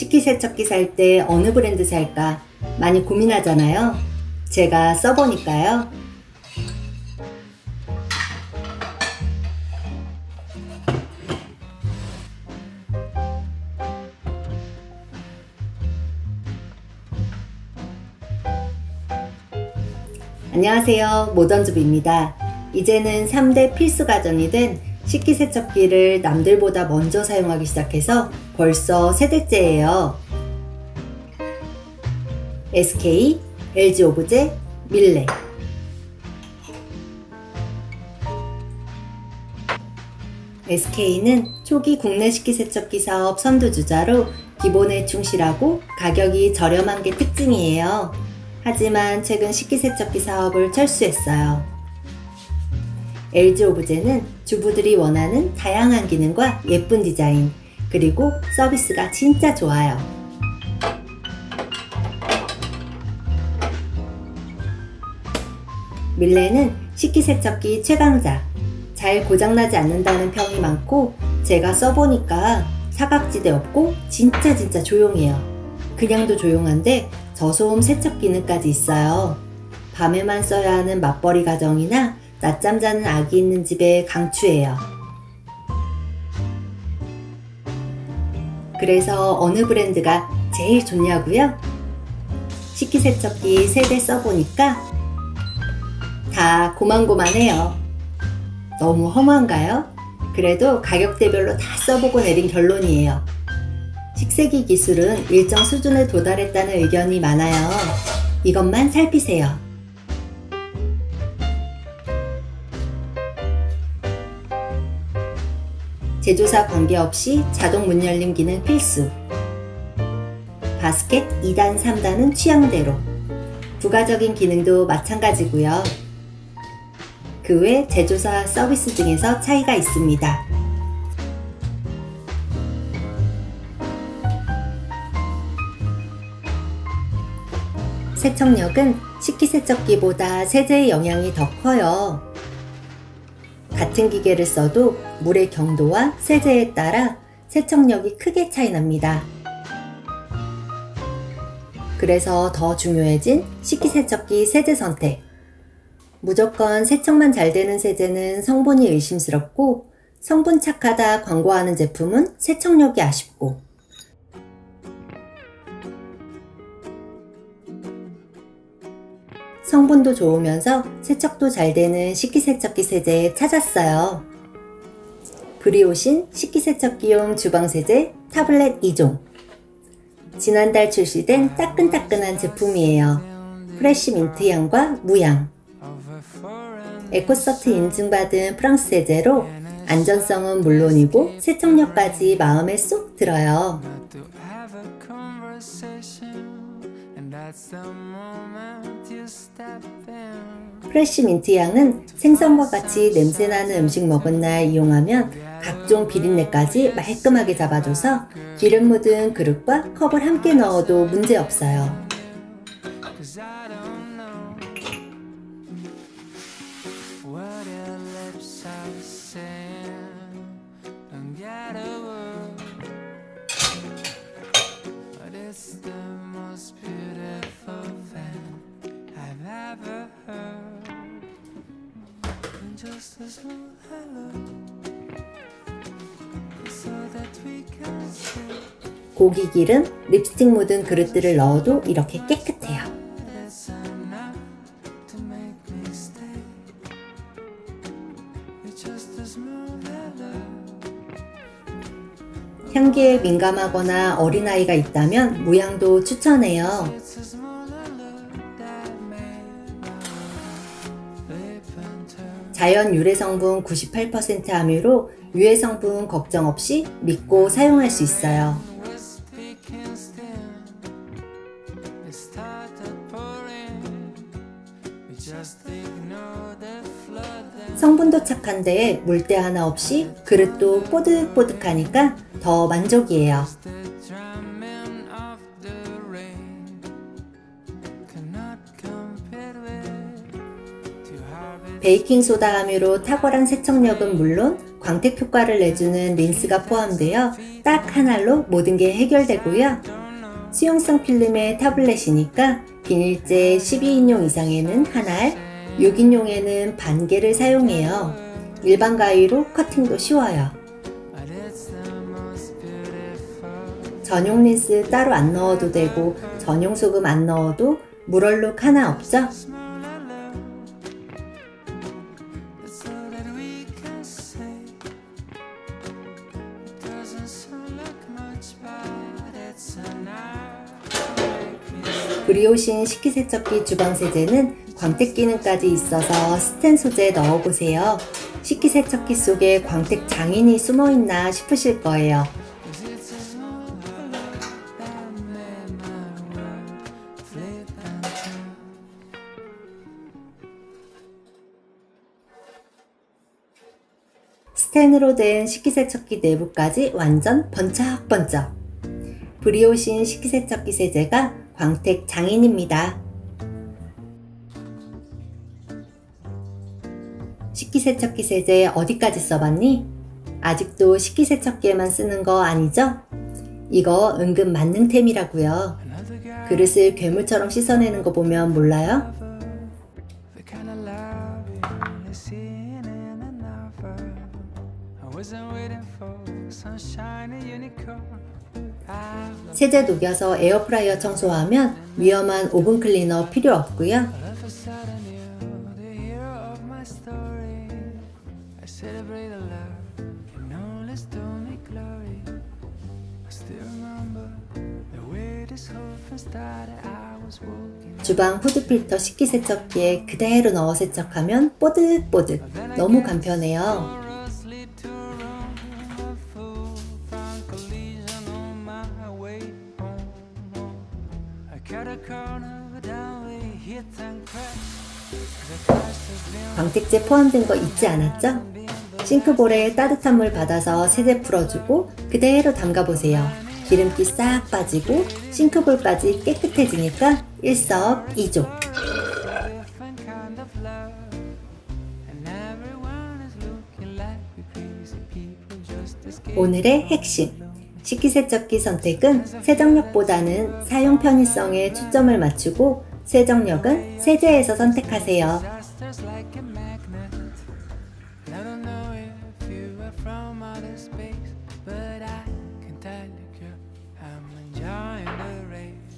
식기세척기 살 때 어느 브랜드 살까 많이 고민하잖아요. 제가 써보니까요. 안녕하세요, 모던주부입니다. 이제는 3대 필수 가전이 된 식기세척기를 남들보다 먼저 사용하기 시작해서 벌써 세대째예요. SK, LG오브제, 밀레. SK는 초기 국내 식기세척기 사업 선두주자로 기본에 충실하고 가격이 저렴한 게 특징이에요. 하지만 최근 식기세척기 사업을 철수했어요. LG오브제는 주부들이 원하는 다양한 기능과 예쁜 디자인, 그리고 서비스가 진짜 좋아요. 밀레는 식기세척기 최강자. 잘 고장나지 않는다는 평이 많고 제가 써보니까 사각지대 없고 진짜 조용해요. 그냥도 조용한데 저소음 세척 기능까지 있어요. 밤에만 써야 하는 맞벌이 가정이나 낮잠 자는 아기 있는 집에 강추해요. 그래서 어느 브랜드가 제일 좋냐고요? 식기세척기 3대 써보니까 다 고만고만해요. 너무 허무한가요? 그래도 가격대별로 다 써보고 내린 결론이에요. 식세기 기술은 일정 수준에 도달했다는 의견이 많아요. 이것만 살피세요. 제조사 관계없이 자동 문 열림 기능 필수. 바스켓 2단, 3단은 취향대로. 부가적인 기능도 마찬가지고요. 그 외 제조사 서비스 등에서 차이가 있습니다. 세척력은 식기세척기보다 세제의 영향이 더 커요. 같은 기계를 써도 물의 경도와 세제에 따라 세척력이 크게 차이 납니다. 그래서 더 중요해진 식기세척기 세제 선택. 무조건 세척만 잘 되는 세제는 성분이 의심스럽고, 성분 착하다 광고하는 제품은 세척력이 아쉽고, 성분도 좋으면서 세척도 잘 되는 식기세척기 세제 찾았어요. 브리오신 식기세척기용 주방세제 타블렛 2종. 지난달 출시된 따끈따끈한 제품이에요. 프레쉬 민트 향과 무향. 에코서트 인증받은 프랑스 세제로 안전성은 물론이고 세척력까지 마음에 쏙 들어요. 프레쉬 민트 향은 생선과 같이 냄새나는 음식 먹은 날 이용하면 각종 비린내까지 말끔하게 잡아줘서 기름 묻은 그릇과 컵을 함께 넣어도 문제없어요. 고기 기름, 립스틱 묻은 그릇들을 넣어도 이렇게 깨끗해요. 향기에 민감하거나 어린아이가 있다면 무향도 추천해요. 자연 유래 성분 98% 함유로 유해 성분 걱정 없이 믿고 사용할 수 있어요. 성분도 착한데 물때 하나 없이 그릇도 뽀득뽀득하니까 더 만족이에요. 베이킹소다 함유로 탁월한 세척력은 물론 광택 효과를 내주는 린스가 포함되어 딱 한 알로 모든 게 해결되고요. 수용성 필름의 타블렛이니까 비닐재 12인용 이상에는 한 알, 6인용에는 반 개를 사용해요. 일반 가위로 커팅도 쉬워요. 전용 린스 따로 안 넣어도 되고 전용 소금 안 넣어도 물얼룩 하나 없죠? 브리오신 식기세척기 주방세제는 광택 기능까지 있어서 스텐 소재 넣어보세요. 식기세척기 속에 광택 장인이 숨어있나 싶으실 거예요. 스텐으로 된 식기세척기 내부까지 완전 번쩍번쩍! 브리오신 식기세척기 세제가 광택 장인입니다. 식기세척기 세제 어디까지 써봤니? 아직도 식기세척기에만 쓰는 거 아니죠? 이거 은근 만능템이라고요. 그릇을 괴물처럼 씻어내는 거 보면 몰라요? 세제 녹여서 에어프라이어 청소하면 위험한 오븐 클리너 필요 없고요. 주방 후드필터 식기세척기에 그대로 넣어 세척하면 뽀득뽀득 너무 간편해요. 광택제 포함된 거 잊지 않았죠? 싱크볼에 따뜻한 물 받아서 세제 풀어주고 그대로 담가보세요. 기름기 싹 빠지고 싱크볼까지 깨끗해지니까 일석이조. 오늘의 핵심! 식기세척기 선택은 세정력보다는 사용 편의성에 초점을 맞추고 세정력은 세제에서 선택하세요.